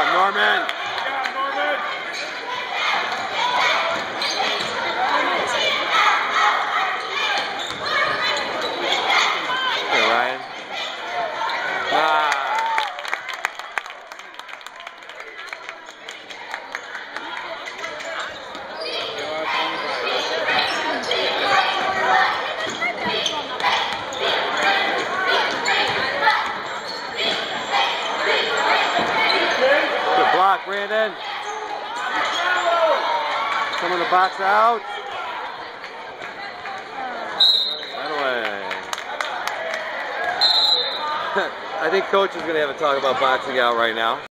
Norman. Hey, Ryan. Good block, Brandon. Some of the box out. Right away. I think Coach is going to have a talk about boxing out right now.